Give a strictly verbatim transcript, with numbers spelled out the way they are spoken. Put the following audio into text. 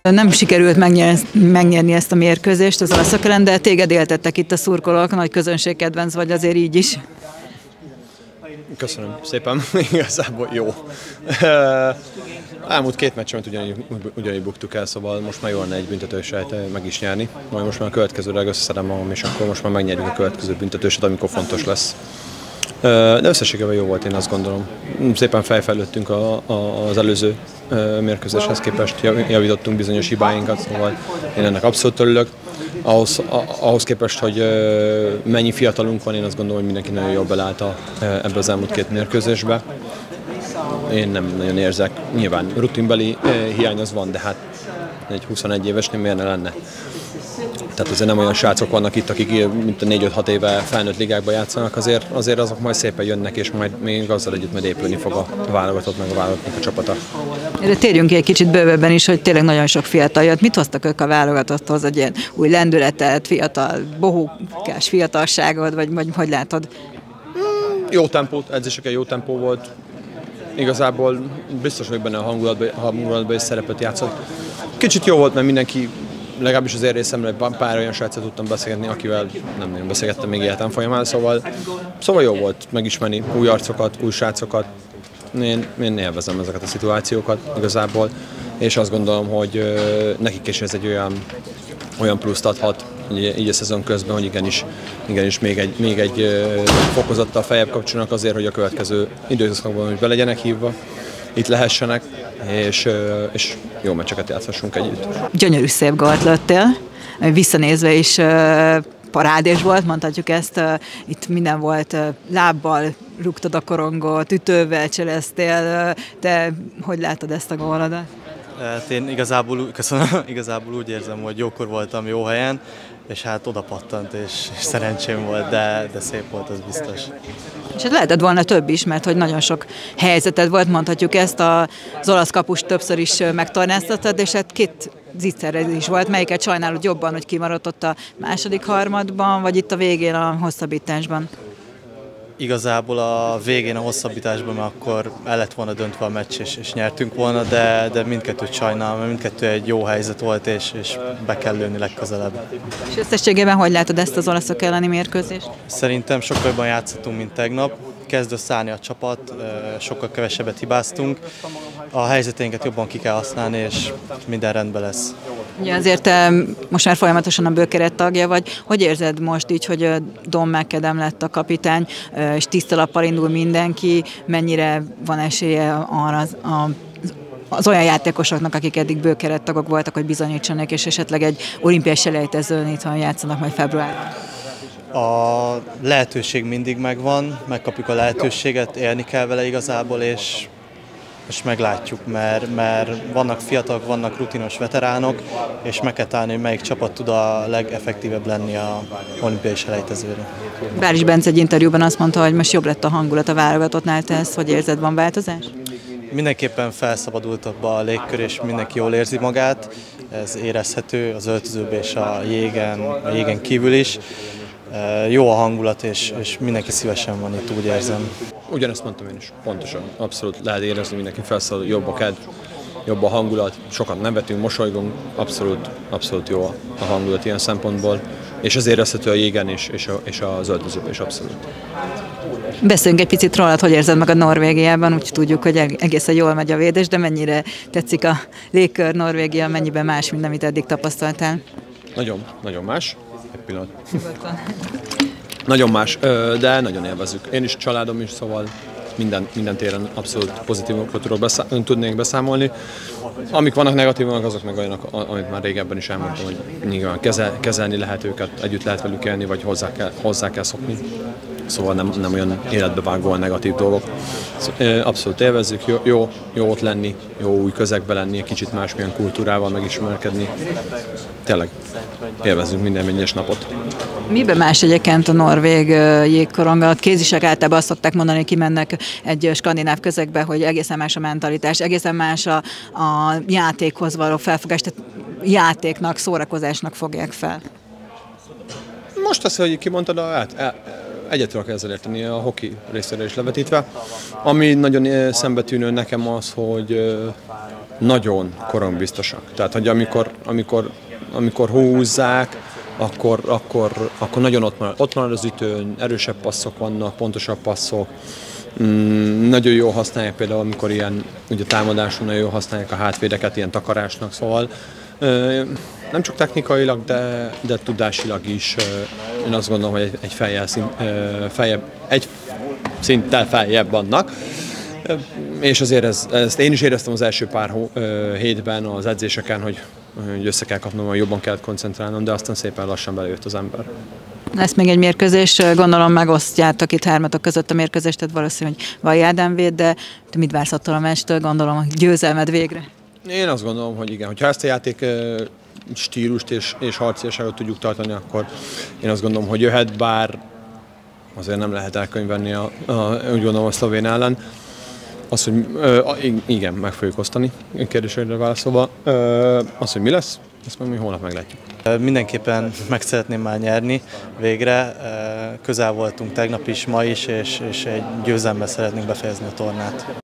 Nem sikerült megnyerni, megnyerni ezt a mérkőzést az olaszok ellen, de téged éltettek itt a szurkolók, nagy közönségkedvenc vagy azért így is. Köszönöm szépen, igazából jó. Elmúlt két meccsemet ugyanígy, ugyanígy buktuk el, szóval most már jó lenne egy büntetőset meg is nyerni. Majd most már a következőre összeszedem magam, és akkor most már megnyerjük a következő büntetőset, amikor fontos lesz. De összességében jó volt, én azt gondolom. Szépen fejfejlődtünk a, a, az előző mérkőzéshez képest, javítottunk bizonyos hibáinkat, szóval én ennek abszolút örülök. Ahhoz, ahhoz képest, hogy mennyi fiatalunk van, én azt gondolom, hogy mindenki nagyon jól belállt ebbe az elmúlt két mérkőzésbe. Én nem nagyon érzek, nyilván rutinbeli hiány az van, de hát egy huszonegy évesnél miért ne lenne? Tehát azért nem olyan srácok vannak itt, akik mint a négy-öt-hat éve felnőtt ligákban játszanak, azért, azért azok majd szépen jönnek, és majd még azzal együtt majd épülni fog a válogatott, meg a válogatottnak a csapata. De térjünk ki egy kicsit bővebben is, hogy tényleg nagyon sok fiatal jött. Mit hoztak ők a válogatotthoz, egy ilyen új lendületet, fiatal, bohókás fiatalságod, vagy, vagy hogy látod? Jó tempót, edzéseken jó tempó volt. Igazából biztos vagyok benne, a hangulatban, hangulatban is szerepet játszott. Kicsit jó volt, mert mindenki, legalábbis az én részemről pár olyan srácot tudtam beszélgetni, akivel nem nagyon beszélgettem még életem folyamán, szóval, szóval jó volt megismerni új arcokat, új srácokat. Én, én élvezem ezeket a szituációkat igazából, és azt gondolom, hogy nekik is ez egy olyan, olyan pluszt adhat, így a szezon közben, hogy igenis, igenis még egy, még egy fokozattal feljebb kapcsolnak azért, hogy a következő időszakban is be legyenek hívva, itt lehessenek, és, és jó meccseket játszhassunk együtt. Gyönyörű szép gólt lőttél, visszanézve is parádés volt, mondhatjuk ezt, itt minden volt, lábbal rúgtad a korongot, ütővel cseleztél, te hogy látod ezt a gólodat? Hát én igazából, köszönöm, igazából úgy érzem, hogy jókor voltam jó helyen, és hát oda pattant, és, és szerencsém volt, de, de szép volt, az biztos. És hát lehetett volna több is, mert hogy nagyon sok helyzeted volt, mondhatjuk ezt, az olasz kapust többször is megtornáztattad, és hát két zicserre is volt. Melyiket sajnálod jobban, hogy kimaradt ott a második harmadban, vagy itt a végén a hosszabbításban? Igazából a végén a hosszabbításban, mert akkor el lett volna döntve a meccs, és, és nyertünk volna, de, de mindkettőt sajnálom, mert mindkettő egy jó helyzet volt, és, és be kell lőni legközelebb. És összességében hogy látod ezt az olaszok elleni mérkőzést? Szerintem sokkal jobban játszottunk, mint tegnap. Kezd összeállni a csapat, sokkal kevesebbet hibáztunk. A helyzeteinket jobban ki kell használni, és minden rendben lesz. Ugye azért te most már folyamatosan a bőkeret tagja vagy. Hogy érzed most így, hogy Don McAdam lett a kapitány, és tiszta lappal indul mindenki, mennyire van esélye arra az, a, az olyan játékosoknak, akik eddig bőkeret tagok voltak, hogy bizonyítsanak, és esetleg egy olimpiai selejtezőn itthon játszanak majd februárban? A lehetőség mindig megvan, megkapjuk a lehetőséget, élni kell vele igazából, és, és meglátjuk, mert, mert vannak fiatalok, vannak rutinos veteránok, és meg kell találni, hogy melyik csapat tud a legeffektívebb lenni a olimpiai selejtezőre. Báris Bence egy interjúban azt mondta, hogy most jobb lett a hangulat a válogatottnál, te ezt hogy érzed, van változás? Mindenképpen felszabadultabb a légkör, és mindenki jól érzi magát, ez érezhető az öltözőben és a jégen, a jégen kívül is. Jó a hangulat, és, és mindenki szívesen van itt, úgy érzem. Ugyanezt mondtam én is, pontosan. Abszolút lehet érezni, mindenki felszabadul, jobb a kedv, jobb a hangulat, sokat nevetünk, mosolygunk, abszolút, abszolút jó a hangulat ilyen szempontból, és ez érezhető a jégen is, és, a, és az öltözőben is abszolút. Beszéljünk egy picit rólad, hogy érzed meg a Norvégiában, úgy tudjuk, hogy egészen jól megy a védés, de mennyire tetszik a légkör Norvégia, mennyiben más, mint amit eddig tapasztaltál? Nagyon, nagyon más. Egy pillanat. Nagyon más, de nagyon élvezzük. Én is, családom is, szóval minden, minden téren abszolút pozitívokról tudok beszá tudnék beszámolni. Amik vannak negatívak, azok meg olyanok, amit már régebben is elmondtam, hogy nyilván kezel, kezelni lehet őket, együtt lehet velük élni, vagy hozzá kell, hozzá kell szokni. Szóval nem, nem olyan életbevágóan negatív dolgok. Abszolút élvezzük, jó, jó, jó ott lenni, jó új közegbe lenni, egy kicsit másmilyen kultúrával megismerkedni. Tényleg élvezzünk minden egyes napot. Miben más egyébként a norvég jégkorong? Kézisek általában azt szokták mondani, hogy kimennek egy skandináv közegbe, hogy egészen más a mentalitás, egészen más a, a játékhoz való felfogás, tehát játéknak, szórakozásnak fogják fel. Most azt, hogy kimondtad, hát, egyet tudok ezzel érteni, a hoki részére is levetítve. Ami nagyon szembetűnő nekem az, hogy nagyon korombiztosak. Tehát, hogy amikor, amikor, amikor húzzák, akkor, akkor, akkor nagyon ott marad, ott marad az ütőn, erősebb passzok vannak, pontosabb passzok. Mm, nagyon jól használják például, amikor ilyen ugye támadáson nagyon jól használják a hátvédeket, ilyen takarásnak, szóval ö, nem csak technikailag, de, de tudásilag is. Ö, én azt gondolom, hogy egy, egy feljel szint, ö, feljebb, egy szinttel feljebb vannak. Ö, és azért ez, ezt én is éreztem az első pár hó, ö, hétben az edzéseken, hogy, hogy össze kell kapnom, hogy jobban kellett koncentrálnom, de aztán szépen lassan belejött az ember. Lesz még egy mérkőzés, gondolom megosztjátok itt hármatok között a mérkőzést, tehát valószínű, hogy Valley Ádám véd, de te mit vársz attól a meccstől, gondolom, hogy győzelmed végre? Én azt gondolom, hogy igen, hogyha ezt a játék stílust és, és harciaságot tudjuk tartani, akkor én azt gondolom, hogy jöhet, bár azért nem lehet elkönyvelni a, a, úgy gondolom a szlovén ellen. Az, hogy ö, igen, meg fogjuk osztani, kérdéseire válaszolva. Ö, az, hogy mi lesz, ezt meg mi holnap meglátjuk. Mindenképpen meg szeretném már nyerni végre. Közel voltunk tegnap is, ma is, és, és egy győzelemmel szeretnénk befejezni a tornát.